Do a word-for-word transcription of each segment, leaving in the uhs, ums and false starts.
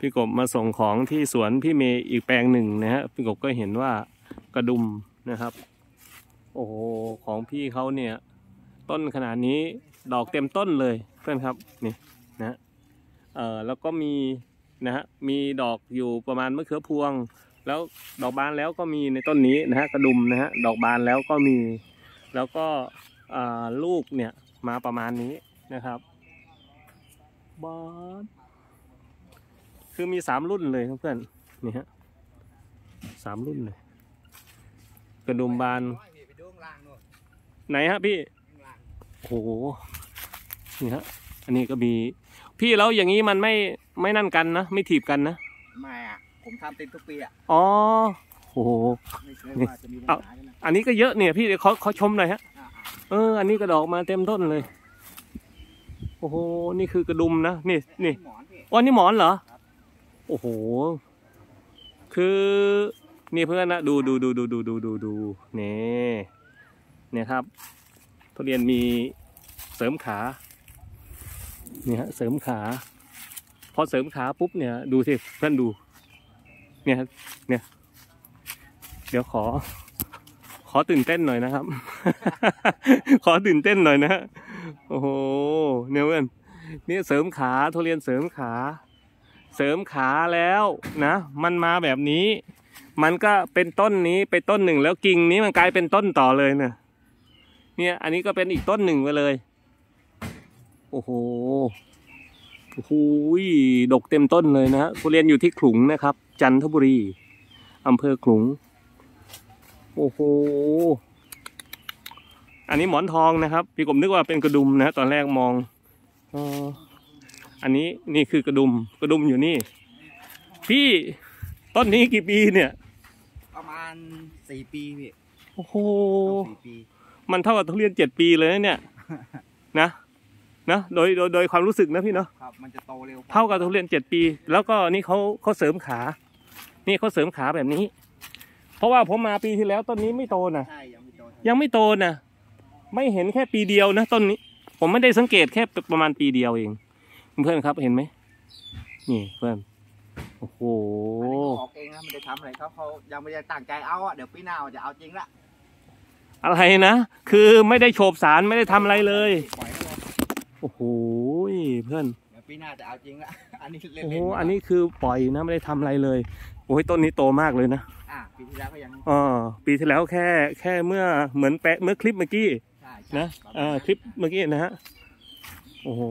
พี่กบมาส่งของที่สวนพี่เมย์อีกแปลงหนึ่งนะฮะพี่กบก็เห็นว่ากระดุมนะครับโอ้โหของพี่เขาเนี่ยต้นขนาดนี้ดอกเต็มต้นเลยเพื่อนครับนี่นะเออแล้วก็มีนะฮะมีดอกอยู่ประมาณมะเขือพวงแล้วดอกบานแล้วก็มีในต้นนี้นะฮะกระดุมนะฮะดอกบานแล้วก็มีแล้วก็ลูกเนี่ยมาประมาณนี้นะครับบานคือมีสามรุ่นเลยเพื่อนนี่ฮะสามรุ่นเลยกระดุมบานไหนฮะพี่โอ้โหนี่ฮะอันนี้ก็มีพี่แล้วอย่างนี้มันไม่ไม่นั่นกันนะไม่ถีบกันนะไม่อ่ะผมทำเต็มทุกปีอ่ะอ๋อโอ้โหนี่เอาอันนี้ก็เยอะเนี่ยพี่เดี๋ยวเขาเขาชมหน่อยฮะเอออันนี้กระดอกมาเต็มต้นเลยโอ้โหนี่คือกระดุมนะนี่นี่อ๋อนี่หมอนเหรอโอ้โหคือนี่เพื่อนนะดูดูดูดูดูดูดูดูนี่เนี่ยครับทุเรียนมีเสริมขาเนี่ยฮะเสริมขาพอเสริมขาปุ๊บเนี่ยดูสิเพื่อนดูเนี่ยเนี่ยเดี๋ยวขอขอตื่นเต้นหน่อยนะครับ ขอตื่นเต้นหน่อยนะโอ้โหเนี่ยเพื่อนนี่เสริมขาทุเรียนเสริมขาเสริมขาแล้วนะมันมาแบบนี้มันก็เป็นต้นนี้ไปต้นหนึ่งแล้วกิ่งนี้มันกลายเป็นต้นต่อเลยเนี่ยเนี่ยอันนี้ก็เป็นอีกต้นหนึ่งไปเลยโอ้โหโอ้โหดกเต็มต้นเลยนะทุเรียนอยู่ที่ขลุงนะครับจันทบุรีอำเภอขลุงโอ้โหอันนี้หมอนทองนะครับพี่กบนึกว่าเป็นกระดุมนะตอนแรกมองอ๋ออันนี้นี่คือกระดุมกระดุมอยู่นี่พี่ต้นนี้กี่ปีเนี่ยประมาณสี่ปีพี่โอ้โหมันเท่ากับทุเรียนเจ็ดปีเลยนะเนี่ยนะนะโดยโดยโดยความรู้สึกนะพี่เนาะครับมันจะโตเร็วเท่ากับทุเรียนเจ็ดปีแล้วก็นี่เขาเขาเสริมขานี่เขาเสริมขาแบบนี้เพราะว่าผมมาปีที่แล้วต้นนี้ไม่โตนะใช่ยังไม่โตยังไม่โตนะไม่เห็นแค่ปีเดียวนะต้นนี้ผมไม่ได้สังเกตแค่ประมาณปีเดียวเองเพื่อนครับเห็นไหมนี่เพื่อนโอ้โหออกเองนะไม่ได้ทำอะไรเขาเขายังไม่ได้ตั้งใจเอาอ่ะเดี๋ยวปีหน้าจะเอาจริงละอะไรนะคือไม่ได้โฉบสารไม่ได้ทำอะไรเลยโอ้โหเพื่อนเดี๋ยวปีหน้าจะเอาจริงละอันนี้เล่นโอ้โหอันนี้คือปล่อยนะไม่ได้ทำอะไรเลยโอ้ยต้นนี้โตมากเลยนะอ่าปีที่แล้วก็ยังอ๋อปีที่แล้วแค่แค่เมื่อเหมือนแปะเมื่อคลิปเมื่อกี้นะอ่าคลิปเมื่อกี้นะฮะโอ้โห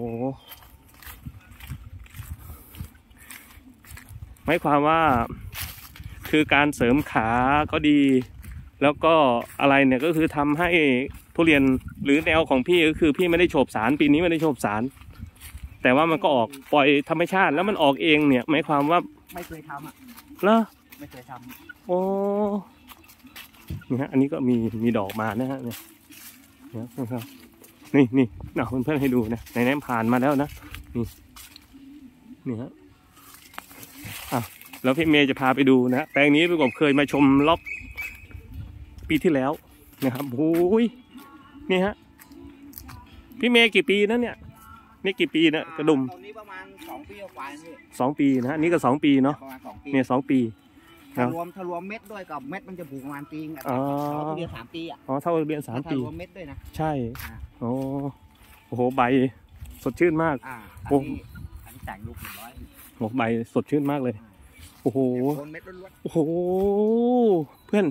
หมายความว่าคือการเสริมขาก็ดีแล้วก็อะไรเนี่ยก็คือทำให้ทุเรียนหรือแนวของพี่ก็คือพี่ไม่ได้โฉบสารปีนี้ไม่ได้โฉบสารแต่ว่ามันก็ออกปล่อยธรรมชาติแล้วมันออกเองเนี่ยหมายความว่าไม่เคยทำอ่ะเหรอไม่เคยทำโอ้นี่ฮะอันนี้ก็มีมีดอกมานะฮะเนี่ยนะครับนี่นี่เอาเพื่อนๆให้ดูนะในน้ำผ่านมาแล้วนะนี่นี่ฮะอ่ะแล้วพี่เมย์จะพาไปดูนะแปลงนี้พี่กบเคยมาชมล็อกปีที่แล้วนะครับโอ้ยนี่ฮะพี่เมย์กี่ปีนะเนี่ยนี่กี่ปีนะกระดุมตอนนี้ประมาณสองปีกว่านี่สองปีนะนี่ก็สองปีเนาะประมาณสองปีเนี่ยสองปีถ้ารวมถ้ารวมเม็ดด้วยกับเม็ดมันจะผูกประมาณปีนึงอ๋อเรียนสามปีอ่ะอ๋อเท่าเรียนสามปีรวมเม็ดด้วยนะใช่โอ้โอ้โหใบสดชื่นมากโอ้อันนี้แต่งลูกหนึ่งร้อยโอ้ใบสดชื่นมากเลยโอ้โหโอ้โหเพื่อน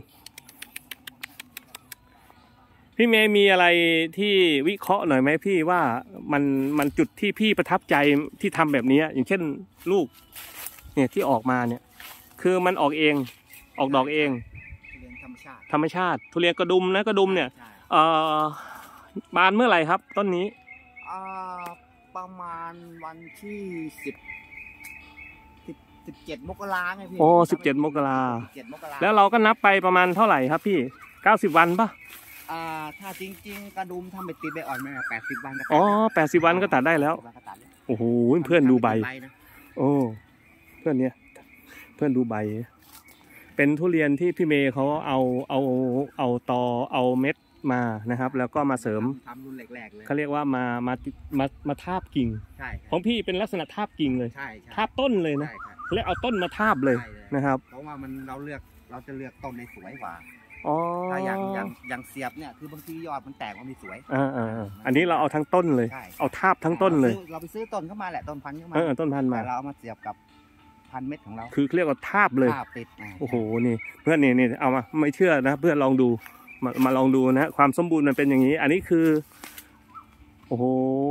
พี่เมย์มีอะไรที่วิเคราะห์หน่อยไหมพี่ว่ามันมันจุดที่พี่ประทับใจที่ทำแบบนี้อย่างเช่นลูกเนี่ยที่ออกมาเนี่ยคือมันออกเองออกดอกเองธรรมชาติธรรมชาติทุเรียนกระดุมนะกระดุมเนี่ยเอ่อบานเมื่อไหร่ครับต้นนี้อ่าประมาณวันที่สิบสิบสิบเจ็ดมกราไงพี่โอ้สิบเจ็ดมกราแล้วเราก็นับไปประมาณเท่าไหร่ครับพี่เก้าสิบวันปะอ่าถ้าจริงๆกระดุมทำไปติดใบอ่อนไหมแปดสิบวันอ๋อแปดสิบวันก็ตัดได้แล้วโอ้โหเพื่อนดูใบโอ้เพื่อนเนี่ยเพื่อนดูใบเป็นทุเรียนที่พี่เมย์เขาเอาเอาเอาตอเอาเม็ดมานะครับแล้วก็มาเสริมทำรุ่นแรกๆเลยเขาเรียกว่ามามามามาทาบกิ่งของพี่เป็นลักษณะทาบกิ่งเลยทาบต้นเลยนะโแล้วเอาต้นมาทาบเลยนะครับเพราะว่ามันเราเลือกเราจะเลือกต้นในสวยกว่าอ๋อถ้าอย่างอย่างอย่างเสียบเนี่ยคือบางทียอดมันแตกมันไม่สวยอ่าอ่าอันนี้เราเอาทั้งต้นเลยเอาทาบทั้งต้นเลยเราไปซื้อต้นเข้ามาแหละต้นพันธุ์เข้ามาเออต้นพันธุ์มาเราเอามาเสียบกับพันเม็ดของเราคือเรียกว่าทาบเลยทาบติดโอ้โหนี่เพื่อนนี่นี่เอามาไม่เชื่อนะเพื่อนลองดูมามาลองดูนะความสมบูรณ์มันเป็นอย่างนี้อันนี้คือโอ้โห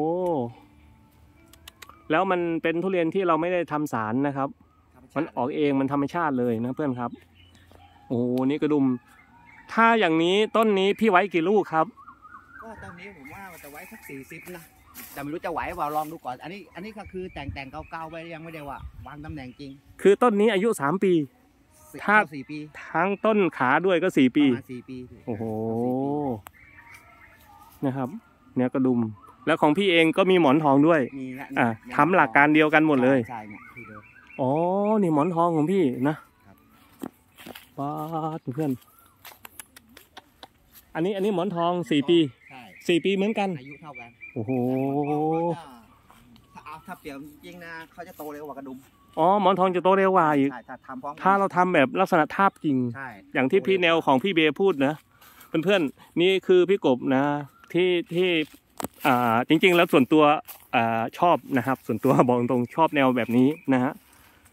แล้วมันเป็นทุเรียนที่เราไม่ได้ทำสารนะครับมันออกเองมันธรรมชาติเลยนะเพื่อนครับโอ้โหนี่กระดุมถ้าอย่างนี้ต้นนี้พี่ไว้กี่ลูกครับก็ต้นนี้ผมว่าจะไว้สักสี่สิบนะแต่ไม่รู้จะไหวเปล่าลองดูก่อนอันนี้อันนี้ก็คือแต่งแต่งเก่าๆไปยังไม่ได้ว่าวางตำแหน่งจริงคือต้นนี้อายุสามปีถ้าสี่ปีทั้งต้นขาด้วยก็สี่ปีสี่ปีโอ้โหนะครับเนี่ยกระดุมแล้วของพี่เองก็มีหมอนทองด้วยอ่าทำหลักการเดียวกันหมดเลยใช่เนี่ยที่เดิมอ๋อนี่หมอนทองของพี่นะป้าเพื่อนอันนี้อันนี้หมอนทองสี่ปีสี่ปีเหมือนกันอายุเท่ากันโอ้โหถ้าเอาถ้าเปรียบจริงนะเขาจะโตเร็วกว่ากระดุมอ๋อหมอนทองจะโตเร็วกว่าอีกถ้าทำพร้อมถ้าเราทำแบบลักษณะทาบจริงอย่างที่พี่แนวของพี่เบย์พูดนะเพื่อนๆนี่คือพี่กบนะที่ที่อ่าจริงๆแล้วส่วนตัวอ่าชอบนะครับส่วนตัวบอกตรงชอบแนวแบบนี้นะฮะ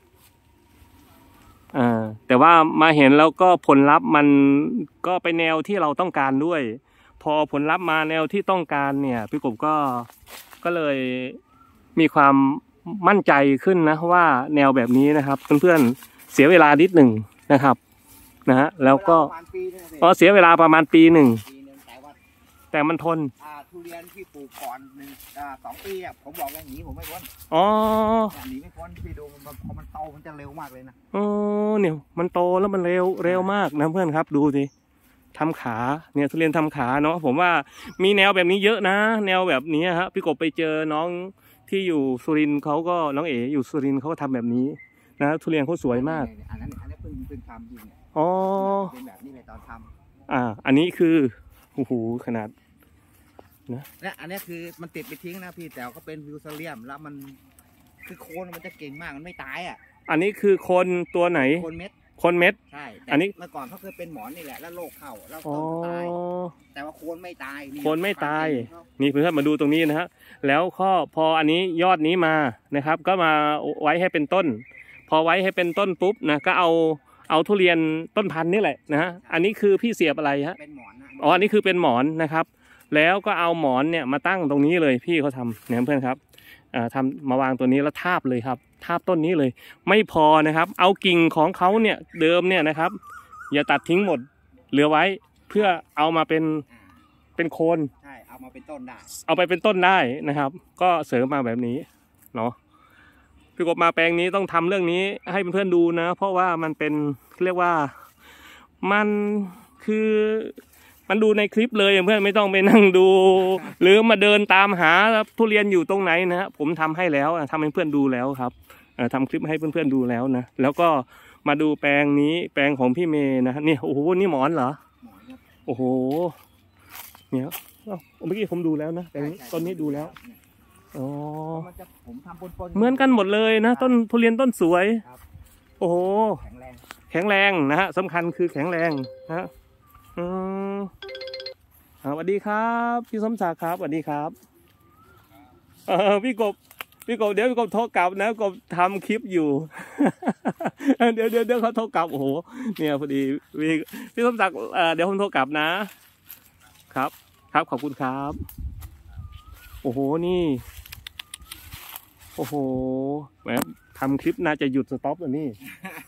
อ่าแต่ว่ามาเห็นแล้วก็ผลลัพธ์มันก็ไปแนวที่เราต้องการด้วยพอผลลัพธ์มาแนวที่ต้องการเนี่ยพี่กบก็ก็เลยมีความมั่นใจขึ้นนะว่าแนวแบบนี้นะครับเพื่อนๆเสียเวลานิดหนึ่งนะครับนะฮะแล้วก็พอเสียเวลาประมาณปีหนึ่งแต่มันทนทุเรียนที่ปลูกก่อนหนึ่งสองปีอ่ะผมบอกอย่างนี้ผมไม่พ้นอ๋อหนีไม่พ้นพี่ดูมันพอมันโตมันจะเร็วมากเลยนะอ๋อเนี่ยมันโตแล้วมันเร็วเร็วมากนะเพื่อนครับดูสิทำขาเนี่ยทุเรียนทำขาเนาะผมว่ามีแนวแบบนี้เยอะนะแนวแบบนี้ฮะพี่กบไปเจอน้องที่อยู่สุรินทร์เขาก็น้องเอ๋อยู่สุรินทร์เขาก็ทำแบบนี้นะทุเรียนเขาสวยมากอันนั้นอันนี้เพิ่งเพิ่งทำอยู่เนี่ยอ๋อเป็นแบบนี้เลยตอนทำอ่าอันนี้คือโอ้โหขนาดนะและอันนี้คือมันติดไปทิ้งนะพี่แต่ก็เป็นฟิวเซเลียมแล้วมันคือโคนมันจะเก่งมากมันไม่ตายอ่ะอันนี้คือคนตัวไหนคนเม็ดคนเม็ดใช่อันนี้เมื่อก่อนเขาเคยเป็นหมอนนี่แหละแล้วโรคเข้าแล้วต้นตายแต่ว่าโคนไม่ตายโคนไม่ตายนี่เพื่อนมาดูตรงนี้นะฮะแล้วข้อพออันนี้ยอดนี้มานะครับก็มาไว้ให้เป็นต้นพอไว้ให้เป็นต้นปุ๊บนะก็เอาเอาทุเรียนต้นพันธุ์นี่แหละนะฮะอันนี้คือพี่เสียบอะไรฮะเป็นหมอนอ๋ออันนี้คือเป็นหมอนนะครับแล้วก็เอาหมอนเนี่ยมาตั้งตรงนี้เลยพี่เขาทำเนี่ยเพื่อนครับอ่าทำมาวางตัวนี้แล้วทาบเลยครับทาบต้นนี้เลยไม่พอนะครับเอากิ่งของเขาเนี่ยเดิมเนี่ยนะครับอย่าตัดทิ้งหมดเหลือไว้เพื่อเอามาเป็นเป็นโคนใช่เอามาเป็นต้นได้เอาไปเป็นต้นได้นะครับก็เสริมมาแบบนี้เนาะพี่กบมาแปลงนี้ต้องทำเรื่องนี้ให้เพื่อนๆดูนะเพราะว่ามันเป็นเรียกว่ามันคือมันดูในคลิปเลยเพื่อนไม่ต้องไปนั่งดูหรือมาเดินตามหาทุเรียนอยู่ตรงไหนนะผมทำให้แล้วทำให้เพื่อนดูแล้วครับทำคลิปให้เพื่อนๆดูแล้วนะแล้วก็มาดูแปลงนี้แปลงของพี่เมย์นะนี่โอ้โหนี่หมอนเหรอโอ้โหเนี่ยเมื่อกี้ผมดูแล้วนะแต่ต้นนี้ดูแล้วอ๋อเหมือนกันหมดเลยนะต้นทุเรียนต้นสวยโอ้โหแข็งแรงนะฮะสำคัญคือแข็งแรงนะอืมสวัสดีครับพี่สมศักดิ์ครับสวัสดีครับเออพี่กบพี่กบเดี๋ยวพี่กบโทรกลับนะกบทำคลิปอยู่เดี๋ยวเดี๋ยวเดี๋ยวเขาโทรกลับโอ้โหเนี่ยพอดีพี่พี่สมศักดิ์เดี๋ยวผมโทรกลับนะครับครับขอบคุณครับโอ้โหนี่โอ้โหแหมทำคลิปน่าจะหยุดสต็อปแล้วนี่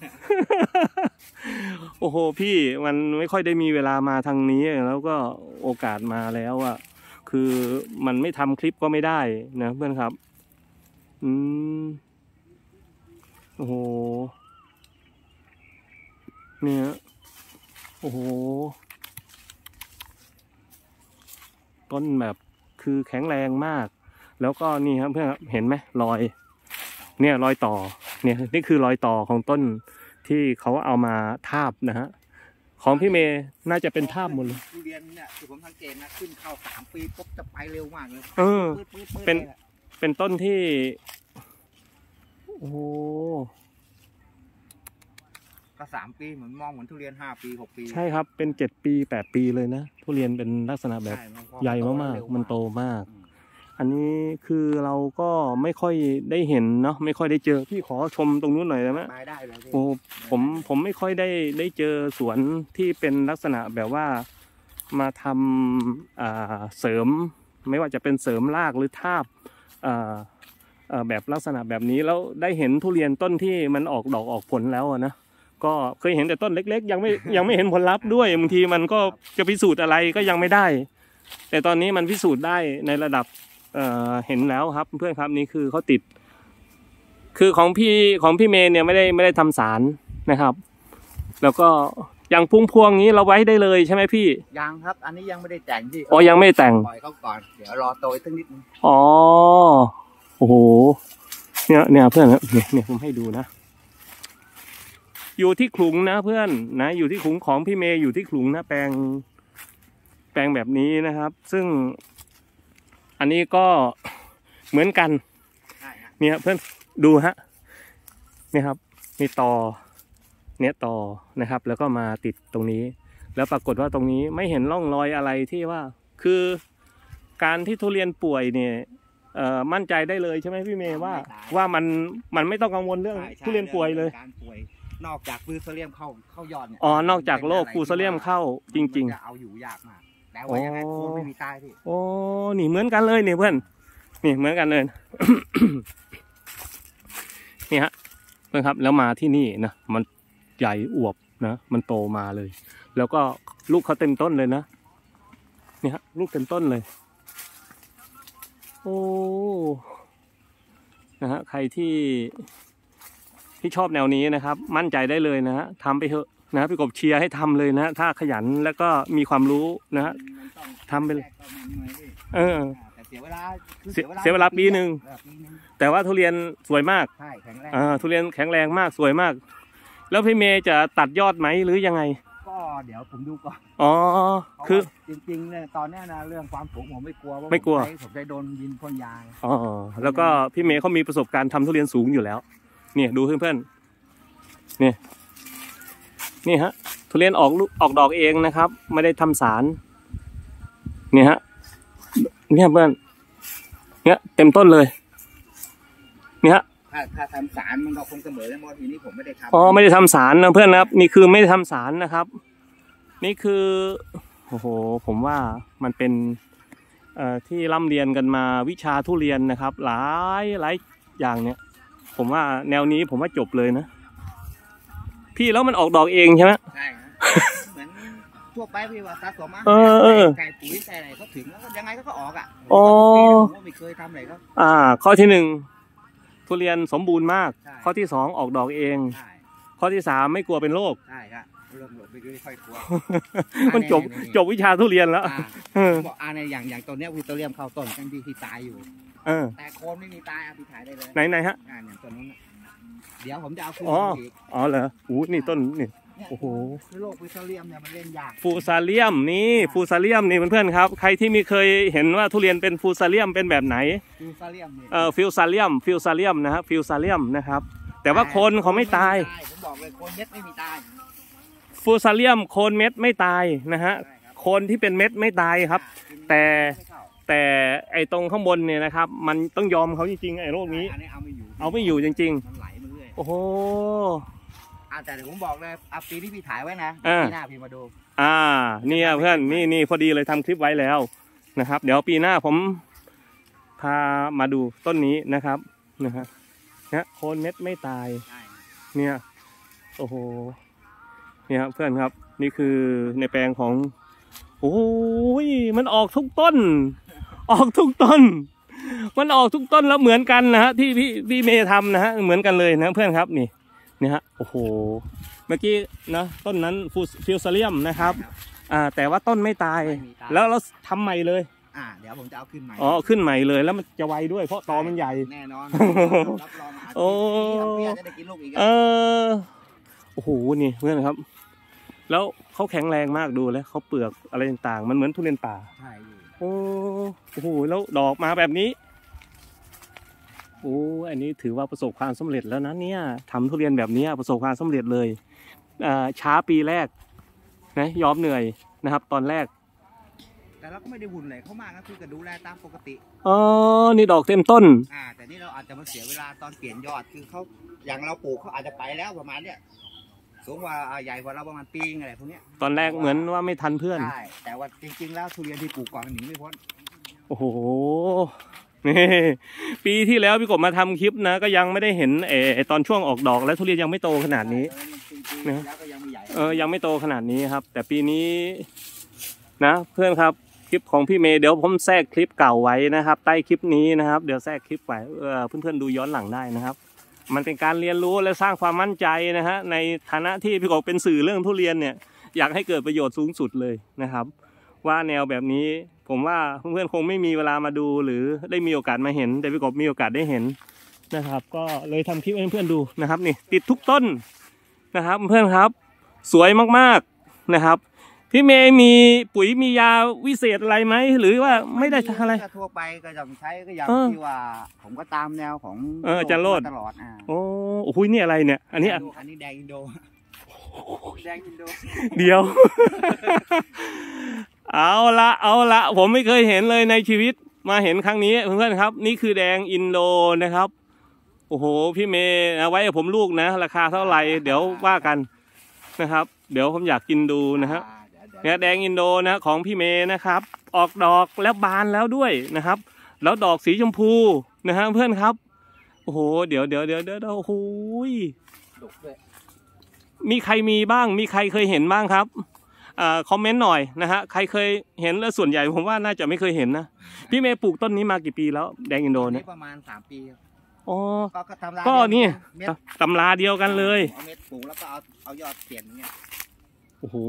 โอ้โหพี่มันไม่ค่อยได้มีเวลามาทางนี้แล้วก็โอกาสมาแล้วอ่ะคือมันไม่ทำคลิปก็ไม่ได้นะเพื่อนครับอืมโอ้โหเนี่ยโอ้โหต้นแบบคือแข็งแรงมากแล้วก็นี่ครับเพื่อนครับเห็นไหมรอยเนี่ยรอยต่อเนี่ยนี่คือรอยต่อของต้นที่เขาเอามาทาบนะฮะของพี่เมย์น่าจะเป็นทาบหมดเลยทุเรียนเนี่ยคือผมสังเกตนะขึ้นเข้าสามปีปุ๊บจะไปเร็วมากเลยเออเป็นเป็นต้นที่โอ้ก็สามปีเหมือนมองเหมือนทุเรียนห้าปีหกปีใช่ครับเป็นเจ็ดปีแปดปีเลยนะทุเรียนเป็นลักษณะแบบใหญ่มากๆมันโตมากอันนี้คือเราก็ไม่ค่อยได้เห็นเนาะไม่ค่อยได้เจอพี่ขอชมตรงนู้นหน่อยได้ไหมได้เลยโอ้ผมผมไม่ค่อยได้ได้เจอสวนที่เป็นลักษณะแบบว่ามาทำอ่าเสริมไม่ว่าจะเป็นเสริมรากหรือทาบอ่าแบบลักษณะแบบนี้แล้วได้เห็นทุเรียนต้นที่มันออกดอกออกผลแล้วนะก็เคยเห็นแต่ต้นเล็กๆยังไม่ยังไม่เห็นผลลัพธ์ด้วยบางทีมันก็จะพิสูจน์อะไรก็ยังไม่ได้แต่ตอนนี้มันพิสูจน์ได้ในระดับเอ่อเห็นแล้วครับเพื่อนครับนี่คือเขาติดคือของพี่ของพี่เมย์เนี่ยไม่ได้ไม่ได้ทำสารนะครับแล้วก็อย่างพุ่งพวงนี้เราไว้ได้เลยใช่ไหมพี่ยังครับอันนี้ยังไม่ได้แต่งที่อ๋อยังไม่แต่งปล่อยเขาก่อนเดี๋ยวรอโตอีกสักนิดนึงอ๋อโอ้โหเนี่ยเนี่ยเพื่อนเนี่ยเนี่ยผมให้ดูนะอยู่ที่ขลุงนะเพื่อนนะอยู่ที่ขลุงของพี่เมย์อยู่ที่ขลุงนะแปลงแปลงแบบนี้นะครับซึ่งอันนี้ก็เหมือนกันเนี่ยเพื่อนดูฮะนี่ครับมีตอเนี่ยตอนะครับแล้วก็มาติดตรงนี้แล้วปรากฏว่าตรงนี้ไม่เห็นร่องรอยอะไรที่ว่าคือการที่ทุเรียนป่วยเนี่ยเอ่อมั่นใจได้เลยใช่ไหมพี่เมย์ว่าว่ามันมันไม่ต้องกังวลเรื่องทุเรียนป่วยเลยการป่วยนอกจากฟูซาเลียมเข้าเข้ายอดเนี่ยอ๋อนอกจากโรคฟูซาเลียมเข้าจริงๆจะเอาอยู่ยากมากแต่ว่ายังไงโคนไม่มีตายพี่โอ้นี่เหมือนกันเลยนี่เพื่อนนี่เหมือนกันเลย นี่ฮะเพื่อนครับแล้วมาที่นี่นะมันใหญ่อวบนะมันโตมาเลยแล้วก็ลูกเขาเต็มต้นเลยนะนี่ฮะลูกเต็มต้นเลยโอ้นะฮะใครที่ที่ชอบแนวนี้นะครับมั่นใจได้เลยนะฮะทำไปเถอะนะพี่กบเชียร์ให้ทำเลยนะถ้าขยันแล้วก็มีความรู้นะฮะทำไปเลยเออเสียเวลาเสียเวลาปีหนึ่งแต่ว่าทุเรียนสวยมากใช่แข็งแรงอ่าทุเรียนแข็งแรงมากสวยมากแล้วพี่เมย์จะตัดยอดไหมหรือยังไงก็เดี๋ยวผมดูก่อนอ๋อคือจริงๆเนี่ยตอนนี้นะเรื่องความสูงผมไม่กลัวไม่กลัวผมได้โดนยินพ่นยาอ๋อแล้วก็พี่เมย์เขามีประสบการณ์ทำทุเรียนสูงอยู่แล้วเนี่ยดูเพื่อนๆเนี่ยนี่ฮะทุเรียนออกออกดอกเองนะครับไม่ได้ทำสารเนี่ยฮะเนี่ยเพื่อนเนี่ยเต็มต้นเลยเนี่ยฮะถ้าถ้าทำสารมันก็คงเสมอแล้วมอทีนี้ผมไม่ได้ทำอ๋อไม่ได้ทำสารนะเพื่อนนะครับนี่คือไม่ได้ทำสารนะครับนี่คือโอ้โหผมว่ามันเป็นเอ่อที่ร่ำเรียนกันมาวิชาทุเรียนนะครับหลายหลายอย่างเนี่ยผมว่าแนวนี้ผมว่าจบเลยนะพี่แล้วมันออกดอกเองใช่ไหมใช่เหมือนทั่วไปพี่ว่าสะสมมาไก่ปุ๋ยใส่อะไรก็ถึงแล้วยังไงก็ออกอ่ะอ๋อไม่เคยทำอะไรก็อ่าข้อที่หนึ่งทุเรียนสมบูรณ์มากข้อที่สองออกดอกเองข้อที่สามไม่กลัวเป็นโรคใช่ครับเรื่องโรคไม่ค่อยกลัวมันจบจบวิชาทุเรียนแล้วบอกอ่าในอย่างอย่างตัวเนี้ยวิตาเลียมเข้าต้นกันดีที่ตายอยู่แต่โคนไม่มีตายเอาไปถ่ายได้เลยไหนไหนฮะอ่าอย่างตัวนู้นเดี๋ยวผมจะเอาคืนอีกอ๋อเหรออู้นี่ต้นนี่โอ้โหโรคฟูซาเลียมเนี่ยมันเล่นยากฟูซาเลียมนี่ฟูซาเลียมนี่เพื่อนๆครับใครที่ไม่เคยเห็นว่าทุเรียนเป็นฟูซาเลียมเป็นแบบไหนฟูซาเลียมเอ่อฟิวซาเลียมฟิวซาเลียมนะครับฟิวซาเลียมนะครับแต่ว่าโคนเขาไม่ตายผมบอกเลยโคนเม็ดไม่มีตายฟูซาเลียมโคนเม็ดไม่ตายนะฮะโคนที่เป็นเม็ดไม่ตายครับแต่แต่ไอ้ตรงข้างบนเนี่ยนะครับมันต้องยอมเขาจริงๆไอ้โรคนี้เอาไม่อยู่จริงๆโอ้โหแต่เดี๋ยวผมบอกเลยเอาปีที่พี่ถ่ายไว้นะปีหน้าพี่มาดูอ่านี่เพื่อนนี่นี่พอดีเลยทำคลิปไว้แล้วนะครับเดี๋ยวปีหน้าผมพามาดูต้นนี้นะครับนะฮะเนี่ยโคนเม็ดไม่ตายเนี่ยโอ้โหเนี่ยเพื่อนครับนี่คือในแปลงของโอ้ยมันออกทุกต้นออกทุกต้นมันออกทุกต้นแล้วเหมือนกันนะฮะที่พี่พี่เมย์ทำนะฮะเหมือนกันเลยนะเพื่อนครับนี่เนี่ยฮะโอ้โหเมื่อกี้นะต้นนั้นฟิวซาเลียมนะครับอ่าแต่ว่าต้นไม่ตายแล้วเราทำใหม่เลยอ่าเดี๋ยวผมจะเอาขึ้นใหม่อ๋อขึ้นใหม่เลยแล้วมันจะไวด้วยเพราะตอมันใหญ่แน่นอนรับรองโอ้จะได้กินลูกอีกเออโอ้โหนี่เพื่อนครับแล้วเขาแข็งแรงมากดูแล้วเขาเปลือกอะไรต่างๆมันเหมือนทุเรียนป่าใช่โอ้โหแล้วดอกมาแบบนี้โอ้อันนี้ถือว่าประสบความสำเร็จแล้วนะเนี่ยทำทุเรียนแบบนี้ประสบความสำเร็จเลยช้าปีแรกนะยอมเหนื่อยนะครับตอนแรกแต่เราก็ไม่ได้หุ่นไหนเขามากนะคือก็ดูแลตามปกติอ๋อนี่ดอกเต็มต้นอ่าแต่นี่เราอาจจะมาเสียเวลาตอนเปลี่ยนยอดคือเขาอย่างเราปลูกเขาอาจจะไปแล้วประมาณเนี้ยสูงกว่าใหญ่กว่าเราประมาณปีอะไรพวกนี้ตอนแรกเหมือนว่าไม่ทันเพื่อนใช่แต่ว่าจริงๆแล้วทุเรียนที่ปลูกก่อนหนีไม่พ้นโอ้โหนี่ปีที่แล้วพี่กบมาทำคลิปนะก็ยังไม่ได้เห็นเออตอนช่วงออกดอกแล้วทุเรียนยังไม่โตขนาดนี้นะเออยังไม่โตขนาดนี้ครับแต่ปีนี้นะเพื่อนครับคลิปของพี่เมย์เดี๋ยวผมแทรกคลิปเก่าไว้นะครับใต้คลิปนี้นะครับเดี๋ยวแทรกคลิปไว้เออเพื่อนๆดูย้อนหลังได้นะครับมันเป็นการเรียนรู้และสร้างความมั่นใจนะฮะในฐานะที่พี่กบเป็นสื่อเรื่องทุเรียนเนี่ยอยากให้เกิดประโยชน์สูงสุดเลยนะครับว่าแนวแบบนี้ผมว่าเพื่อนๆคงไม่มีเวลามาดูหรือได้มีโอกาสมาเห็นแต่พี่กบมีโอกาสได้เห็นนะครับก็เลยทำคลิปให้เพื่อนๆดูนะครับนี่ติดทุกต้นนะครับเพื่อนครับสวยมากๆนะครับพี่เมย์มีปุ๋ยมียาวิเศษอะไรไหมหรือว่าไม่ได้อะไรทั่วไปก็ยังใช้ก็อย่างที่ว่าผมก็ตามแนวของเออจันโรดตลอดอ่าโอ้โหนี่อะไรเนี่ยอันนี้อันนี้แดงอินโดแดงอินโดเดี๋ยวเอาละเอาละผมไม่เคยเห็นเลยในชีวิตมาเห็นครั้งนี้เพื่อนๆครับนี่คือแดงอินโดนะครับโอ้โหพี่เมย์เอาไว้ผมลูกนะราคาเท่าไหร่เดี๋ยวว่ากันนะครับเดี๋ยวผมอยากกินดูนะฮะเนี่ยแดงอินโดนะของพี่เมย์นะครับออกดอกแล้วบานแล้วด้วยนะครับแล้วดอกสีชมพูนะฮะเพื่อนครับโอ้โหเดี๋ยวเดี๋ยวเดี๋ยวเดี๋ยวโอ้โหมีใครมีบ้างมีใครเคยเห็นบ้างครับอ่าคอมเมนต์หน่อยนะฮะใครเคยเห็นแล้วส่วนใหญ่ผมว่าน่าจะไม่เคยเห็นนะพี่เมย์ปลูกต้นนี้มากี่ปีแล้วแดงอินโดเนี่ยประมาณสามปีอ๋อก็นี่ตำราเดียวกันเลยเอาเม็ดปลูกแล้วก็เอาเอายอดเปลี่ยนเงี้ยโอ้โห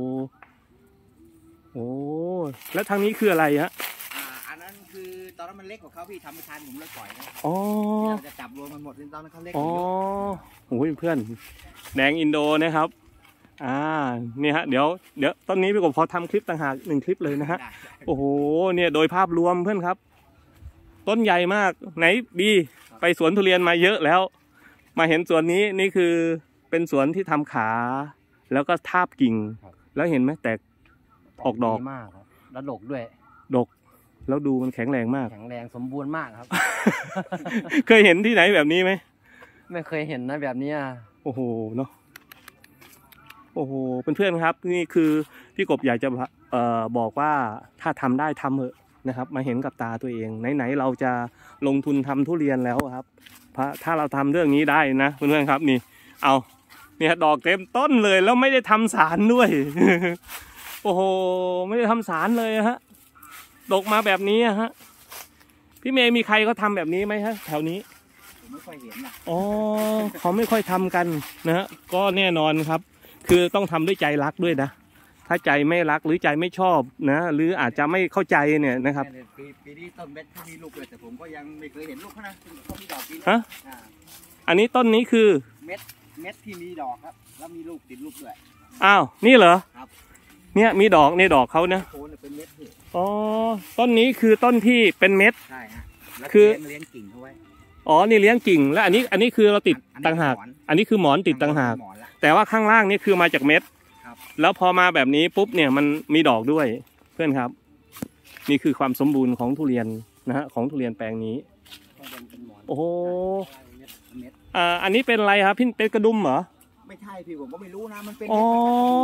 โอ้แล้วทางนี้คืออะไรฮะอ่าอันนั้นคือตอนนั้นมันเล็กกว่าเขาพี่ทำไม่ทันผมเลยปล่อยนะอ๋อเราจะจับรวมมันหมดตอนนั้นเขาเล็กอ๋อโอ้ยเพื่อนแดงอินโดนะครับอ่านี่ฮะเดี๋ยวเดี๋ยวตอนนี้พี่กบขอทำคลิปต่างหากหนึ่งคลิปเลยนะฮะโอ้โหเนี่ยโดยภาพรวมเพื่อนครับต้นใหญ่มากไหนบีไปสวนทุเรียนมาเยอะแล้วมาเห็นสวนนี้นี่คือเป็นสวนที่ทำขาแล้วก็ทาบกิ่งแล้วเห็นไหมแตกออกดอกมากครับแล้วดกด้วยดกแล้วดูมันแข็งแรงมากแข็งแรงสมบูรณ์มากครับเคยเห็นที่ไหนแบบนี้ไหมไม่เคยเห็นนะแบบนี้โอ้โหเนาะโอ้โหเพื่อนๆครับนี่คือพี่กบอยากจะเอ่อบอกว่าถ้าทำได้ทำเถอะนะครับมาเห็นกับตาตัวเองไหนๆเราจะลงทุนทำทุเรียนแล้วครับถ้าเราทำเรื่องนี้ได้นะเพื่อนๆครับนี่เอาเนี่ยดอกเต็มต้นเลยแล้วไม่ได้ทำสารด้วย โอ้โหไม่ได้ทำสารเลยฮะดกมาแบบนี้ฮะพี่เมย์มีใครเขาทำแบบนี้ไหมฮะแถวนี้ผมไม่ค่อยเห็นนะอ๋อเขาไม่ค่อยทำกันนะฮะก็แน่นอนครับคือต้องทำด้วยใจรักด้วยนะถ้าใจไม่รักหรือใจไม่ชอบนะหรืออาจจะไม่เข้าใจเนี่ยนะครับปีปีนี้ต้นเม็ดเขามีลูกเลยแต่ผมก็ยังไม่เคยเห็นลูกเขานะเขามีดอกปีนี้ฮะอันนี้ต้นนี้คือเม็ดเม็ดที่มีดอกครับแล้วมีลูกติดลูกด้วยอ้าวนี่เหรอครับเนี่ยมีดอกในดอกเขาเนี่ยโคนเป็นเม็ดอ๋อต้นนี้คือต้นที่เป็นเม็ดใช่ฮะคือเลี้ยงกิ่งเขาไว้อ๋อนี่เลี้ยงกิ่งแล้วอันนี้อันนี้คือเราติดต่างหากอันนี้คือหมอนติดต่างหากแต่ว่าข้างล่างนี่คือมาจากเม็ดแล้วพอมาแบบนี้ปุ๊บเนี่ยมันมีดอกด้วยเพื่อนครับนี่คือความสมบูรณ์ของทุเรียนนะฮะของทุเรียนแปลงนี้โอ้โหอ่าอันนี้เป็นอะไรครับพี่เป็นกระดุมเหรอไม่ใช่พี่ผมก็ไม่รู้นะมันเป็นอ๋อ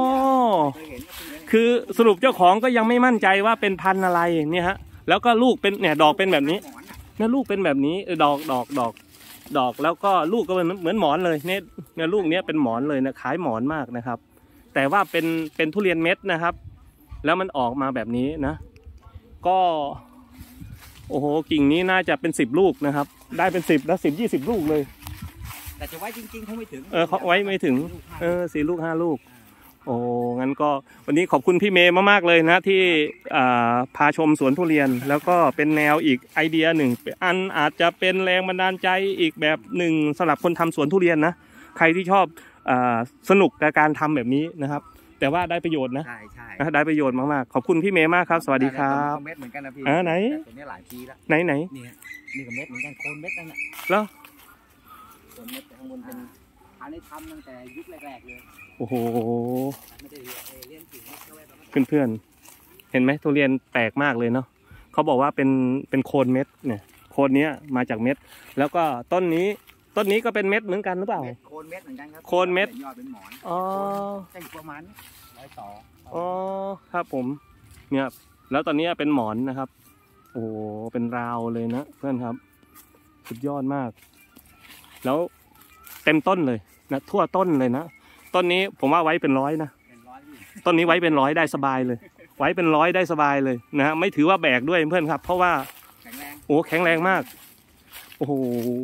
คือสรุปเจ้าของก็ยังไม่มั่นใจว่าเป็นพันธุ์อะไรเนี่ยฮะแล้วก็ลูกเป็นเนี่ยดอกเป็นแบบนี้เนี่ยลูกเป็นแบบนี้ดอกดอกดอกดอกแล้วก็ลูกก็เหมือนหมอนเลยเนี่ยเนี่ยลูกเนี้ยเป็นหมอนเลยนะคล้ายหมอนมากนะครับแต่ว่าเป็นเป็นทุเรียนเม็ดนะครับแล้วมันออกมาแบบนี้นะก็โอ้โหกิ่งนี้น่าจะเป็นสิบลูกนะครับได้เป็นสิบแล้วสิบยี่สิบลูกเลยแต่จะไว้จริงๆเขาไม่ถึงเออเขาไว้ไม่ถึงเออสี่ลูกห้าลูกโอ้งั้นก็วันนี้ขอบคุณพี่เมย์มากๆเลยนะที่อ่าพาชมสวนทุเรียนแล้วก็เป็นแนวอีกไอเดียหนึ่งอันอาจจะเป็นแรงบันดาลใจอีกแบบหนึ่งสำหรับคนทำสวนทุเรียนนะใครที่ชอบสนุกกับการทำแบบนี้นะครับแต่ว่าได้ประโยชน์นะใช่ใช่ได้ประโยชน์มากๆขอบคุณพี่เมย์มากครับสวัสดีครับเม็ดเหมือนกันนะพี่อ่าไหนตัวนี้หลายปีแล้วไหนไหนนี่นี่กับเม็ดเหมือนกันโคนเม็ดนั่นแหละแล้วโคนเม็ดข้างบนเป็นอันนี้ทำตั้งแต่ยุคแรกๆเลยโอ้โหไม่ได้เรียนเรียนถึงก็ไว้ประมาณเพื่อนๆเห็นไหมทุเรียนแปลกมากเลยเนาะเขาบอกว่าเป็นเป็นโคนเม็ดเนี่ยโคนเนี้ยมาจากเม็ดแล้วก็ต้นนี้ต้นนี้ก็เป็นเม็ดเหมือนกันหรือเปล่าเม็ดโคนเม็ดเหมือนกันครับโคนเม็ดยอดเป็นหมอนอ๋อจะอยู่ประมาณร้อยสองอ๋อครับผมเนี่ยแล้วตอนนี้เป็นหมอนนะครับโอ้โหเป็นราวเลยนะเพื่อนครับสุดยอดมาก แล้วเต็มต้นเลยนะทั่วต้นเลยนะต้นนี้ผมว่าไว้เป็นร้อยนะเป็นร้อยที่ต้นนี้ไว้เป็นร้อยได้สบายเลย ไว้เป็นร้อยได้สบายเลยนะฮะไม่ถือว่าแบกด้วยเพื่อนครับ เพราะว่าแข็งแรงโอ้แข็งแรงมากโอ้โห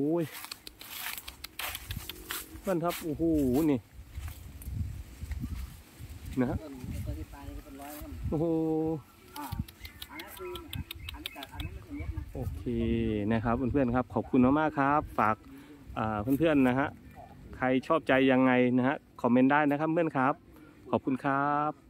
เพื่อนครับโอ้โหนี่นะฮะต้นต้นที่ปลายนี่ก็เป็นร้อยแล้วครับโอ้โหอ่าอันนั้นคืออันนี้แต่อันนี้ไม่ใช่เม็ดนะโอเคนะครับเพื่อนๆครับขอบคุณมากๆครับฝากอ่าเพื่อนๆนะฮะใครชอบใจยังไงนะฮะคอมเมนต์ได้นะครับเพื่อนครับขอบคุณครับ